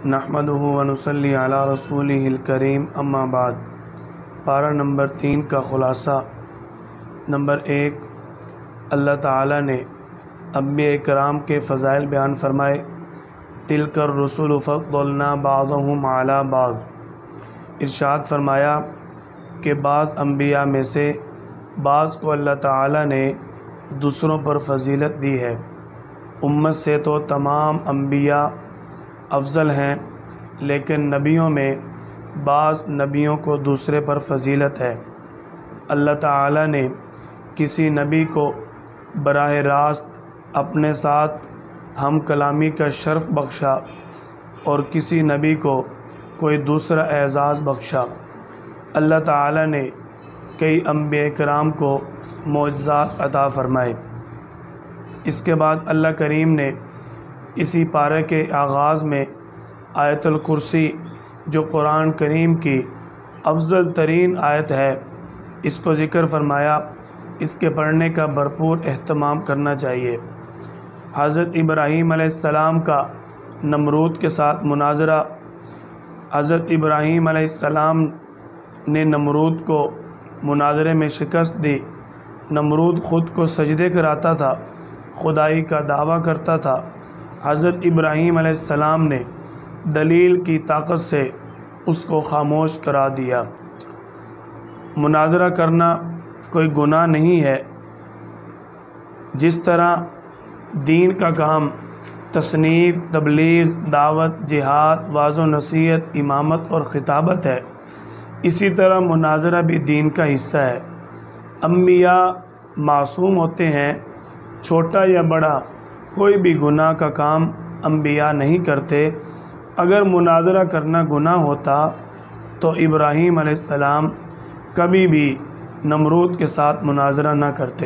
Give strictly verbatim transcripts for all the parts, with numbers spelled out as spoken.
نحمدہ و نصلی علی رسولہ الکریم اما بعد۔ پارہ نمبر تین کا خلاصہ۔ نمبر ایک، اللہ تعالیٰ نے انبیاء کرام کے فضائل بیان فرمائے۔ تلک الرسل فضلنا بعضهم علی بعض۔ ارشاد فرمایا کہ بعض انبیاء میں سے بعض کو اللہ تعالیٰ نے دوسروں پر فضیلت دی ہے۔ امت سے تو تمام انبیاء افضل ہیں، لیکن نبیوں میں بعض نبیوں کو دوسرے پر فضیلت ہے۔ اللہ تعالیٰ نے کسی نبی کو براہ راست اپنے ساتھ ہم کلامی کا شرف بخشا اور کسی نبی کو کوئی دوسرا اعزاز بخشا۔ اللہ تعالیٰ نے کئی انبیاء کرام کو معجزات عطا فرمائے۔ اس کے بعد اللہ کریم نے اسی پارہ کے آغاز میں آیت الکرسی، جو قرآن کریم کی افضل ترین آیت ہے، اس کو ذکر فرمایا۔ اس کے پڑھنے کا بھرپور اہتمام کرنا چاہیے۔ حضرت ابراہیم علیہ السلام کا نمرود کے ساتھ مناظرہ۔ حضرت ابراہیم علیہ السلام نے نمرود کو مناظرے میں شکست دی۔ نمرود خود کو سجدے کراتا تھا، خدائی کا دعویٰ کرتا تھا۔ حضرت ابراہیم علیہ السلام نے دلیل کی طاقت سے اس کو خاموش کرا دیا۔ مناظرہ کرنا کوئی گناہ نہیں ہے۔ جس طرح دین کا کام تصنیف، تبلیغ، دعوت، جہاد، وعظ و نصیحت، امامت اور خطابت ہے، اسی طرح مناظرہ بھی دین کا حصہ ہے۔ انبیاء معصوم ہوتے ہیں، چھوٹا یا بڑا کوئی بھی گناہ کا کام انبیاء نہیں کرتے۔ اگر مناظرہ کرنا گناہ ہوتا تو ابراہیم علیہ السلام کبھی بھی نمرود کے ساتھ مناظرہ نہ کرتے۔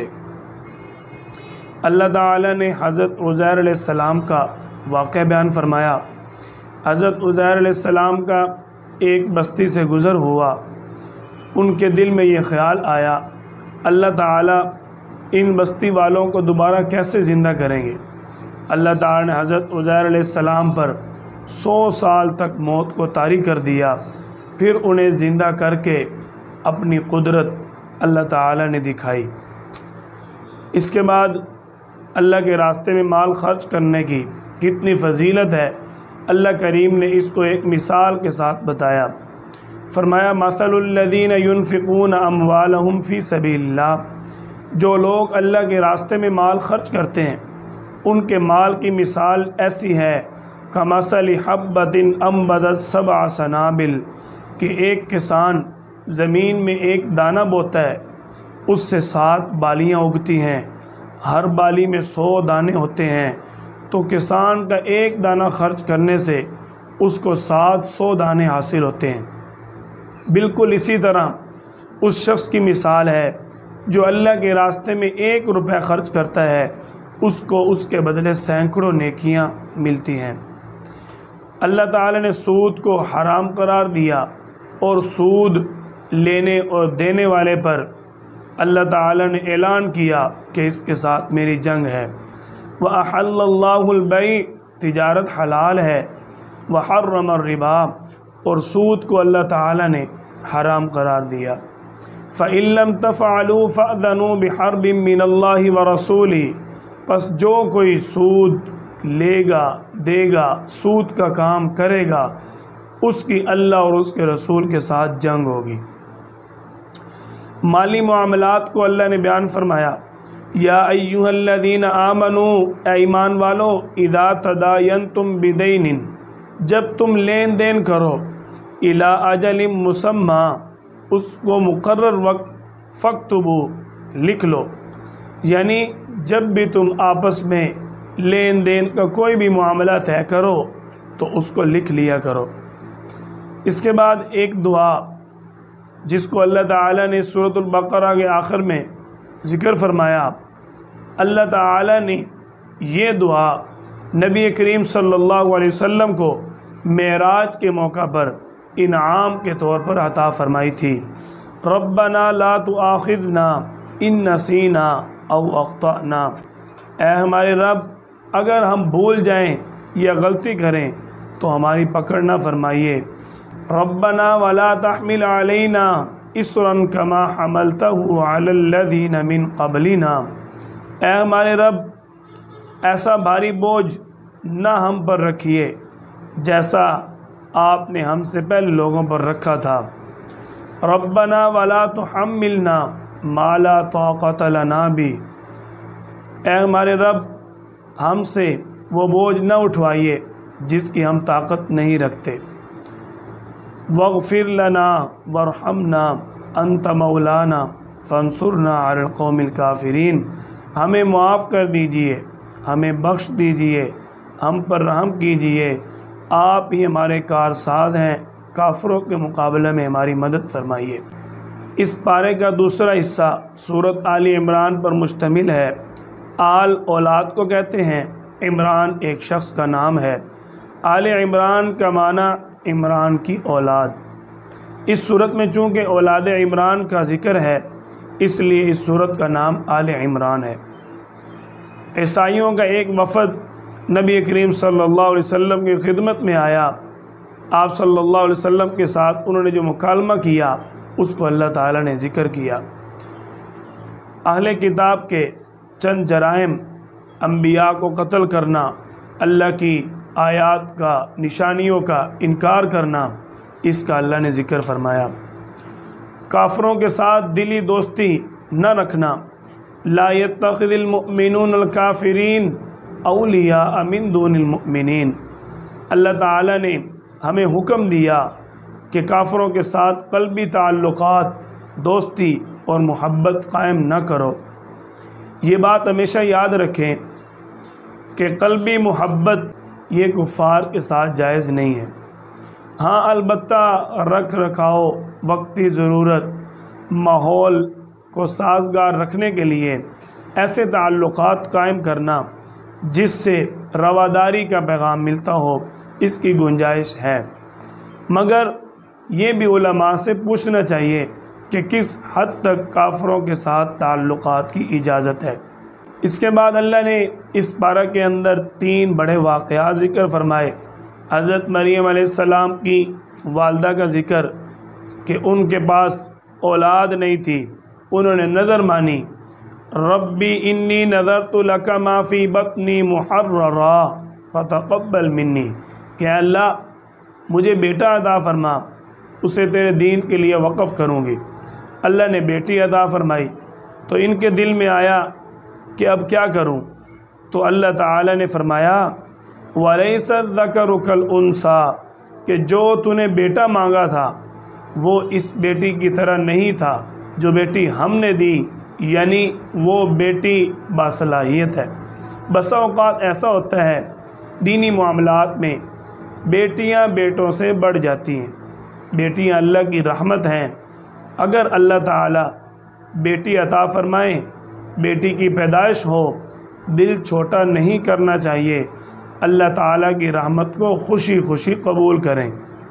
اللہ تعالیٰ نے حضرت عزیر علیہ السلام کا واقعہ بیان فرمایا۔ حضرت عزیر علیہ السلام کا ایک بستی سے گزر ہوا۔ ان کے دل میں یہ خیال آیا، اللہ تعالیٰ ان بستی والوں کو دوبارہ کیسے زندہ کریں گے؟ اللہ تعالیٰ نے حضرت عزیر علیہ السلام پر سو سال تک موت کو طاری کر دیا، پھر انہیں زندہ کر کے اپنی قدرت اللہ تعالیٰ نے دکھائی۔ اس کے بعد اللہ کے راستے میں مال خرچ کرنے کی کتنی فضیلت ہے، اللہ کریم نے اس کو ایک مثال کے ساتھ بتایا۔ فرمایا مثل الذین ينفقون اموالهم فی سبیل اللہ، جو لوگ اللہ کے راستے میں مال خرچ کرتے ہیں ان کے مال کی مثال ایسی ہے کمثل حبۃ انبتت سبع سنابل، کہ ایک کسان زمین میں ایک دانہ بوتا ہے، اس سے سات بالیاں اگتی ہیں، ہر بالی میں سو دانے ہوتے ہیں، تو کسان کا ایک دانہ خرچ کرنے سے اس کو سات سو دانے حاصل ہوتے ہیں۔ بالکل اسی طرح اس شخص کی مثال ہے جو اللہ کے راستے میں ایک روپے خرچ کرتا ہے، اس کو اس کے بدلے سینکڑوں نیکیاں ملتی ہیں۔ اللہ تعالیٰ نے سود کو حرام قرار دیا، اور سود لینے اور دینے والے پر اللہ تعالیٰ نے اعلان کیا کہ اس کے ساتھ میری جنگ ہے۔ وَأَحَلَّ اللَّهُ الْبَيْعَ، تجارت حلال ہے۔ وَحَرَّمَ الرِّبَا، اور سود کو اللہ تعالیٰ نے حرام قرار دیا۔ فَإِن لَّمْ تَفْعَلُوا فَأْذَنُوا بِحَرْبٍ مِّنَ اللَّهِ وَرَسُولِهِ، پس جو کوئی سود لے گا، دے گا، سود کا کام کرے گا، اس کی اللہ اور اس کے رسول کے ساتھ جنگ ہوگی۔ مالی معاملات کو اللہ نے بیان فرمایا، یا ایھا الذین آمنوا، اے ایمان والو، اذا تداینتم بدین، جب تم لین دین کرو، الی اجل مسمی، اس کو مقرر وقت، فاکتبوا، لکھ لو، یعنی جب بھی تم آپس میں لین دین کا کوئی بھی معاملہ طے کرو تو اس کو لکھ لیا کرو۔ اس کے بعد ایک دعا جس کو اللہ تعالیٰ نے سورۃ البقرہ کے آخر میں ذکر فرمایا، اللہ تعالیٰ نے یہ دعا نبی کریم صلی اللہ علیہ وسلم کو معراج کے موقع پر انعام کے طور پر عطا فرمائی تھی۔ ربنا لا تؤاخذنا ان نسینا او اخطأنا، اے ہمارے رب، اگر ہم بھول جائیں یا غلطی کریں تو ہماری پکڑ نہ فرمائیے۔ ربنا ولا تحمل علینا اسرا کما حملتہ علی الذین من قبلنا، اے ہمارے رب ایسا بھاری بوجھ نہ ہم پر رکھیے جیسا آپ نے ہم سے پہلے لوگوں پر رکھا تھا۔ ربنا ولا تحملنا ما لا طاقت لنا بھی، اے ہمارے رب ہم سے وہ بوجھ نہ اٹھوائیے جس کی ہم طاقت نہیں رکھتے۔ واغفر لنا وارحمنا انت مولانا فانصرنا علی القوم الکافرین، ہمیں معاف کر دیجئے، ہمیں بخش دیجئے، ہم پر رحم کیجئے، آپ ہی ہمارے کارساز ہیں، کافروں کے مقابلے میں ہماری مدد فرمائیے۔ اس پارے کا دوسرا حصہ سورۃ آل عمران پر مشتمل ہے۔ آل اولاد کو کہتے ہیں، عمران ایک شخص کا نام ہے۔ آل عمران کا معنی عمران کی اولاد۔ اس صورت میں چونکہ اولاد عمران کا ذکر ہے اس لیے اس صورت کا نام آل عمران ہے۔ عیسائیوں کا ایک وفد نبی کریم صلی اللہ علیہ وسلم کی خدمت میں آیا، آپ صلی اللہ علیہ وسلم کے ساتھ انہوں نے جو مکالمہ کیا اس کو اللہ تعالیٰ نے ذکر کیا۔ اہل کتاب کے چند جرائم، انبیاء کو قتل کرنا، اللہ کی آیات کا، نشانیوں کا انکار کرنا، اس کا اللہ نے ذکر فرمایا۔ کافروں کے ساتھ دلی دوستی نہ رکھنا، لا يتخذ المؤمنون الکافرین اولیاء من دون المؤمنین، اللہ تعالیٰ نے ہمیں حکم دیا کہ کافروں کے ساتھ قلبی تعلقات، دوستی اور محبت قائم نہ کرو۔ یہ بات ہمیشہ یاد رکھیں کہ قلبی محبت یہ کفار کے ساتھ جائز نہیں ہے۔ ہاں البتہ رکھ رکھاؤ، وقتی ضرورت، ماحول کو سازگار رکھنے کے لیے ایسے تعلقات قائم کرنا جس سے رواداری کا پیغام ملتا ہو، اس کی گنجائش ہے، مگر یہ بھی علماء سے پوچھنا چاہیے کہ کس حد تک کافروں کے ساتھ تعلقات کی اجازت ہے۔ اس کے بعد اللہ نے اس پارہ کے اندر تین بڑے واقعات ذکر فرمائے۔ حضرت مریم علیہ السلام کی والدہ کا ذکر کہ ان کے پاس اولاد نہیں تھی، انہوں نے نظر مانی، ربی انی نذرت لک ما فی بطنی محررا فتقبل منی، کہ اللہ مجھے بیٹا عطا فرما، اسے تیرے دین کے لیے وقف کروں گی۔ اللہ نے بیٹی عطا فرمائی تو ان کے دل میں آیا کہ اب کیا کروں، تو اللہ تعالی نے فرمایا وَلَيْسَ الذَّكَرُ كَالْأُنثَىٰ، کہ جو تو نے بیٹا مانگا تھا وہ اس بیٹی کی طرح نہیں تھا جو بیٹی ہم نے دی، یعنی وہ بیٹی باصلاحیت ہے۔ بسا اوقات ایسا ہوتا ہے دینی معاملات میں بیٹیاں بیٹوں سے بڑھ جاتی ہیں۔ بیٹیاں اللہ کی رحمت ہیں، اگر اللہ تعالیٰ بیٹی عطا فرمائیں، بیٹی کی پیدائش ہو، دل چھوٹا نہیں کرنا چاہیے، اللہ تعالیٰ کی رحمت کو خوشی خوشی قبول کریں۔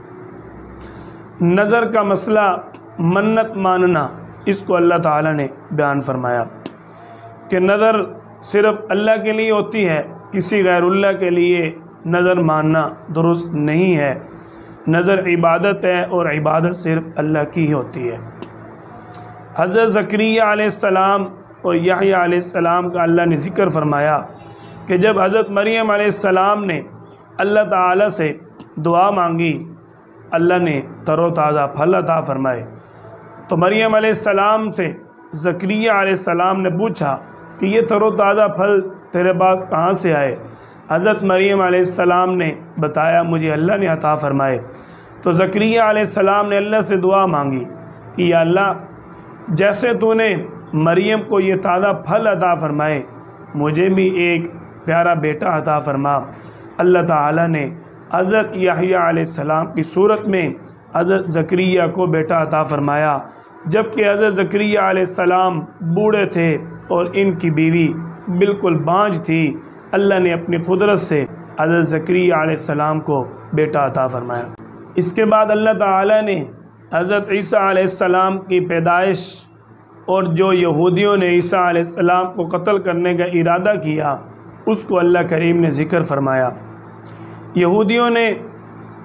نظر کا مسئلہ، منت ماننا، اس کو اللہ تعالیٰ نے بیان فرمایا کہ نظر صرف اللہ کے لیے ہوتی ہے، کسی غیر اللہ کے لیے نظر ماننا درست نہیں ہے۔ نظر عبادت ہے اور عبادت صرف اللہ کی ہی ہوتی ہے۔ حضرت زکریا علیہ السلام اور یحییٰ علیہ السلام کا اللہ نے ذکر فرمایا کہ جب حضرت مریم علیہ السلام نے اللہ تعالیٰ سے دعا مانگی، اللہ نے تر و تازہ پھل عطا فرمائے، تو مریم علیہ السلام سے زکریا علیہ السلام نے پوچھا کہ یہ تر و تازہ پھل تیرے پاس کہاں سے آئے؟ حضرت مریم علیہ السلام نے بتایا مجھے اللہ نے عطا فرمائے۔ تو زکریا علیہ السلام نے اللہ سے دعا مانگی کہ یا اللہ جیسے تو نے مریم کو یہ تازہ پھل عطا فرمائے، مجھے بھی ایک پیارا بیٹا عطا فرما۔ اللہ تعالیٰ نے حضرت یحییٰ علیہ السلام کی صورت میں حضرت زکریا کو بیٹا عطا فرمایا، جبکہ حضرت زکریا علیہ السلام بوڑھے تھے اور ان کی بیوی بالکل بانجھ تھی۔ اللہ نے اپنی قدرت سے حضرت زکریا علیہ السلام کو بیٹا عطا فرمایا۔ اس کے بعد اللہ تعالیٰ نے حضرت عیسیٰ علیہ السلام کی پیدائش اور جو یہودیوں نے عیسیٰ علیہ السلام کو قتل کرنے کا ارادہ کیا اس کو اللہ کریم نے ذکر فرمایا۔ یہودیوں نے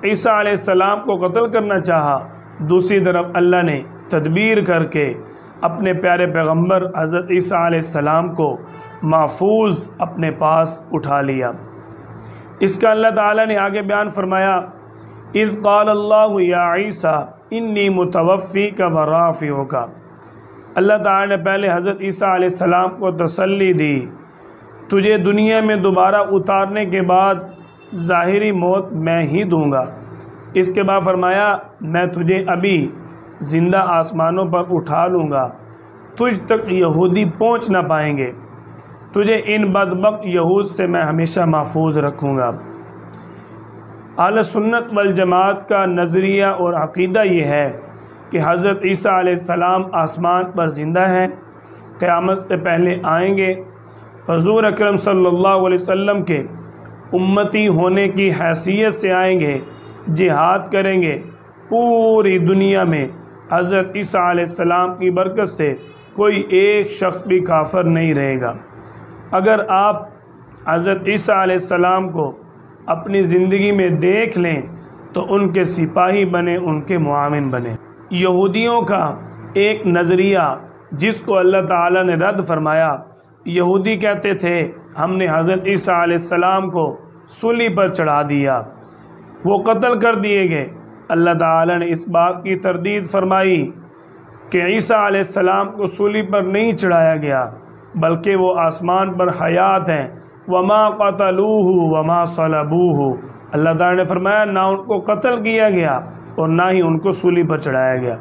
عیسیٰ علیہ السلام کو قتل کرنا چاہا، دوسری طرف اللہ نے تدبیر کر کے اپنے پیارے پیغمبر حضرت عیسیٰ علیہ السلام کو محفوظ اپنے پاس اٹھا لیا۔ اس کا اللہ تعالیٰ نے آگے بیان فرمایا، اذ قال اللہ یا عیسیٰ انی متوفیک و رافعک۔ اللہ تعالیٰ نے پہلے حضرت عیسیٰ علیہ السلام کو تسلی دی، تجھے دنیا میں دوبارہ اتارنے کے بعد ظاہری موت میں ہی دوں گا۔ اس کے بعد فرمایا، میں تجھے ابھی زندہ آسمانوں پر اٹھا لوں گا، تجھ تک یہودی پہنچ نہ پائیں گے، تجھے ان بدبخت یہود سے میں ہمیشہ محفوظ رکھوں گا۔ اہل سنت والجماعت کا نظریہ اور عقیدہ یہ ہے کہ حضرت عیسیٰ علیہ السلام آسمان پر زندہ ہیں، قیامت سے پہلے آئیں گے، حضور اکرم صلی اللہ علیہ وسلم کے امتی ہونے کی حیثیت سے آئیں گے، جہاد کریں گے، پوری دنیا میں حضرت عیسیٰ علیہ السلام کی برکت سے کوئی ایک شخص بھی کافر نہیں رہے گا۔ اگر آپ حضرت عیسیٰ علیہ السلام کو اپنی زندگی میں دیکھ لیں تو ان کے سپاہی بنے، ان کے معاون بنے۔ یہودیوں کا ایک نظریہ جس کو اللہ تعالیٰ نے رد فرمایا، یہودی کہتے تھے ہم نے حضرت عیسیٰ علیہ السلام کو سولی پر چڑھا دیا، وہ قتل کر دیے گئے۔ اللہ تعالیٰ نے اس بات کی تردید فرمائی کہ عیسیٰ علیہ السلام کو سولی پر نہیں چڑھایا گیا، بلکہ وہ آسمان پر حیات ہیں۔ وما قتلوہ وما صلبوہ، اللہ تعالیٰ نے فرمایا نہ ان کو قتل کیا گیا اور نہ ہی ان کو سولی پر چڑھایا گیا۔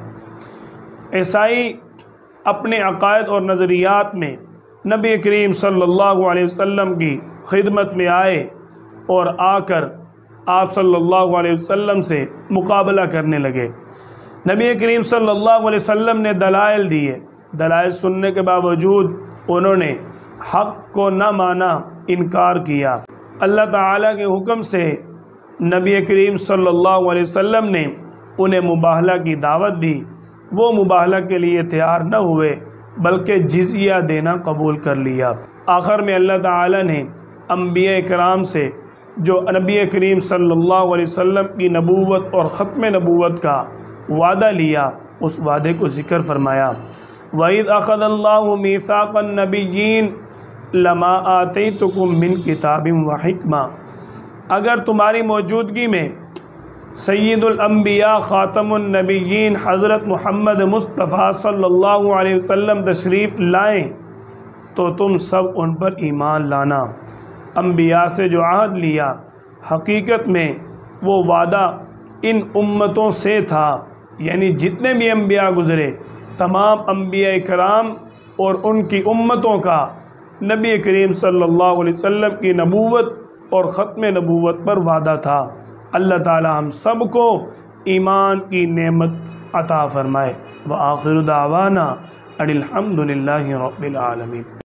عیسائی اپنے عقائد اور نظریات میں نبی کریم صلی اللہ علیہ وسلم کی خدمت میں آئے اور آ کر آپ صلی اللہ علیہ وسلم سے مقابلہ کرنے لگے۔ نبی کریم صلی اللہ علیہ وسلم نے دلائل دیے، دلائل سننے کے باوجود انہوں نے حق کو نہ مانا، انکار کیا۔ اللہ تعالیٰ کے حکم سے نبی کریم صلی اللہ علیہ وسلم نے انہیں مباہلہ کی دعوت دی، وہ مباہلہ کے لیے تیار نہ ہوئے بلکہ جزیہ دینا قبول کر لیا۔ آخر میں اللہ تعالیٰ نے انبیاء کرام سے جو نبی کریم صلی اللہ علیہ وسلم کی نبوت اور ختم نبوت کا وعدہ لیا، اس وعدے کو ذکر فرمایا۔ وَإِذْ أَخَذَ اللَّهُ مِيثَاقَ النَّبِيِّينَ لَمَا آتَيْتُكُم مِّن كِتَابٍ وَحِکْمَةٍ، اگر تمہاری موجودگی میں سید الانبیاء خاتم النبیین حضرت محمد مصطفیٰ صلی اللہ علیہ وسلم تشریف لائیں تو تم سب ان پر ایمان لانا۔ انبیاء سے جو عہد لیا، حقیقت میں وہ وعدہ ان امتوں سے تھا، یعنی جتنے بھی انبیاء گزرے تمام انبیاء کرام اور ان کی امتوں کا نبی کریم صلی اللہ علیہ وسلم کی نبوت اور ختم نبوت پر وعدہ تھا۔ اللہ تعالی ہم سب کو ایمان کی نعمت عطا فرمائے۔ وآخر دعوانا ان الحمد للہ رب العالمین۔